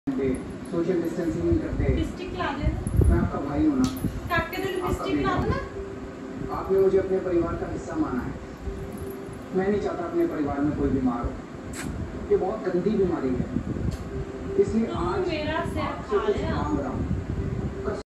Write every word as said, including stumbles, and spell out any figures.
Social distancing नहीं करते। Lipstick ला दे। मैं आपका भाई हूँ ना। काट के दे लिपस्टिक ला दो ना। आपने मुझे अपने परिवार का हिस्सा माना है। मैं नहीं चाहता अपने परिवार में कोई बीमार हो। ये बहुत गंदी बीमारी है, इसलिए आज मेरा सिर आपसे खा कुछ ले। मांग रहा हूँ।